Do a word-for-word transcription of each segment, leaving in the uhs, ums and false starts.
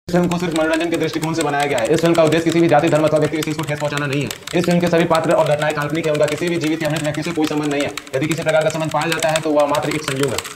Film को सिर्फ मनोरंजन के दृष्टिकोण से बनाया गया है। इस फिल्म का उद्देश्य किसी भी जाति, धर्म अथवा व्यक्ति विशेष को ठेस पहुंचाना नहीं है। इस फिल्म के सभी पात्र और घटनाएं काल्पनिक है, उनका किसी भी जीवित या मृत व्यक्ति से कोई संबंध नहीं है। यदि किसी प्रकार का संबंध पाया जाता है तो वह मात्र एक संयोग है।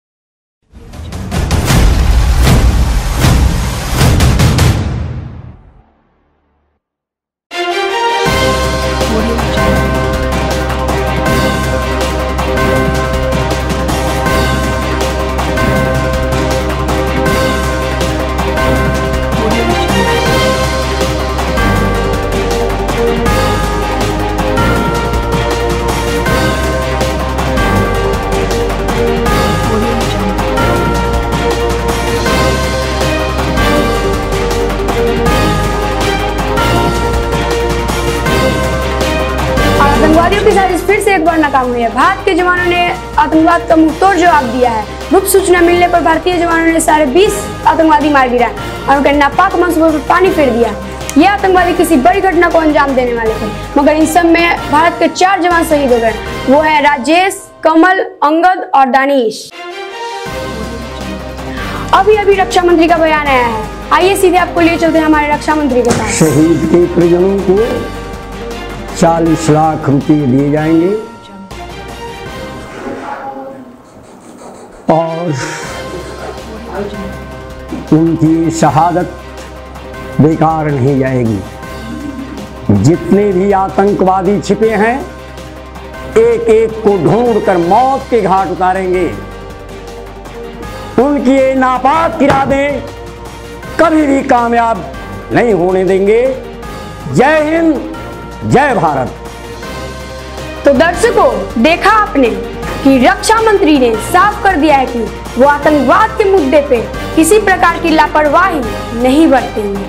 आतंकवादियों की साजिश फिर से एक बार नाकाम हुई है। भारत के जवानों ने आतंकवाद का मुंहतोड़ जवाब दिया है। गुप्त सूचना मिलने पर भारतीय जवानों ने साढ़े बीस आतंकवादी मार गिराए और उनके नापाक मंसूबों पर पानी फेर दिया। ये आतंकवादी किसी बड़ी घटना को अंजाम देने वाले थे, मगर इन सब में भारत के चार जवान शहीद हो गए। वो है राजेश, कमल, अंगद और दानिश। अभी अभी रक्षा मंत्री का बयान आया है, आइए सीधे आपको लिए चलते हैं हमारे रक्षा मंत्री के पास। शहीद के परिजनों को चालीस लाख रुपए दिए जाएंगे और उनकी शहादत बेकार नहीं जाएगी। जितने भी आतंकवादी छिपे हैं एक एक को ढूंढकर मौत के घाट उतारेंगे। उनकी ये नापाक इरादे कभी भी कामयाब नहीं होने देंगे। जय हिंद, जय भारत। तो दर्शकों, देखा आपने कि रक्षा मंत्री ने साफ कर दिया है कि वो आतंकवाद के मुद्दे पे किसी प्रकार की लापरवाही नहीं बरतेंगे।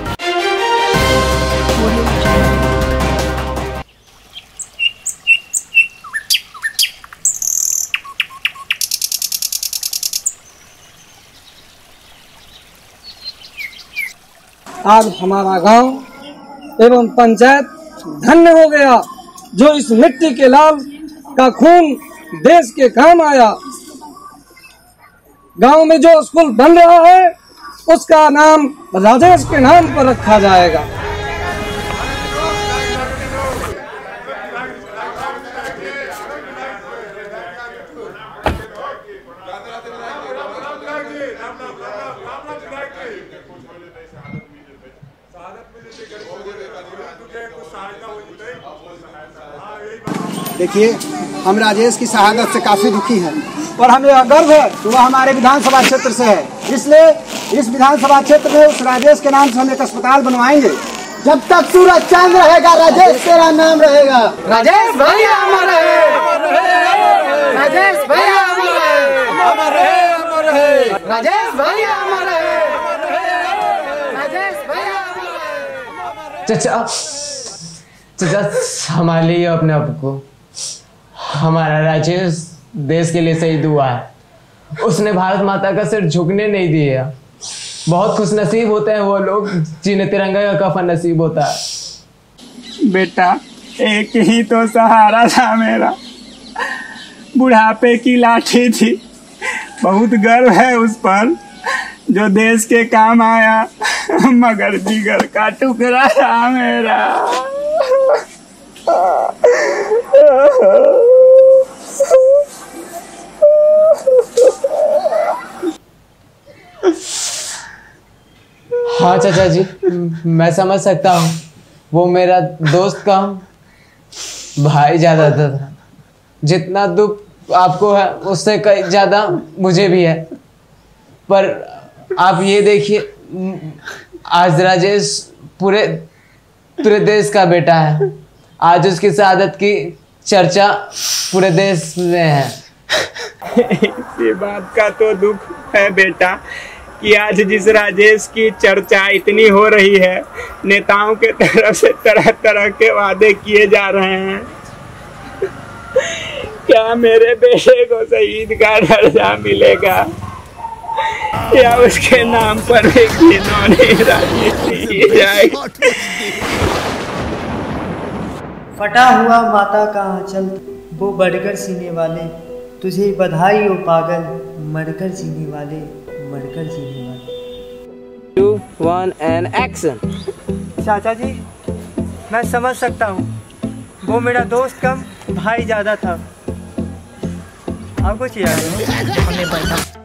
आज हमारा गांव एवं पंचायत धन्य हो गया जो इस मिट्टी के लाल का खून देश के काम आया। गांव में जो स्कूल बन रहा है उसका नाम राजेश के नाम पर रखा जाएगा। देखिए, हम राजेश की शहादत से काफी दुखी हैं और हमें गर्व है कि वह हमारे विधानसभा क्षेत्र से है। इसलिए इस विधानसभा क्षेत्र में उस राजेश के नाम से हम एक अस्पताल बनवाएंगे। जब तक सूरज चांद रहेगा राजेश तेरा नाम रहेगा। राजेश भैया अमर रहे, राजेश भैया अमर रहे, अमर रहे, अमर रहे, राजेश भैया अमर रहे, राजेश भैया अमर रहे। चाचा, चाचा संभालिए अपने आप को। हमारा राजेश देश के लिए शहीद हुआ है। उसने भारत माता का सिर झुकने नहीं दिया। बहुत खुशनसीब होते हैं वो लोग जिन्हें तिरंगा का कफन नसीब होता है। बेटा, एक ही तो सहारा था मेरा, बुढ़ापे की लाठी थी। बहुत गर्व है उस पर जो देश के काम आया, मगर जिगर का टुकड़ा था मेरा। हाँ चाचा जी, मैं समझ सकता हूँ। वो मेरा दोस्त का भाई ज्यादा था। जितना दुख आपको है उससे कई ज्यादा मुझे भी है। पर आप ये देखिए, आज राजेश पूरे पूरे देश का बेटा है। आज उसकी शहादत की चर्चा पूरे देश में है। इसी बात का तो दुख है बेटा कि आज जिस राजेश की चर्चा इतनी हो रही है, नेताओं के तरफ से तरह तरह के वादे किए जा रहे हैं। क्या मेरे बेटे को शहीद का दर्जा मिलेगा या उसके नाम पर एक घिनौनी राजनीति की जाएगी? फटा हुआ माता का आंचल वो बढ़कर सीने वाले, तुझे बधाई हो पागल, मरकर जीने वाले, मरकर जीने वाले। Two one and action. चाचा जी, मैं समझ सकता हूँ, वो मेरा दोस्त कम भाई ज़्यादा था। आपको चाहिए हमें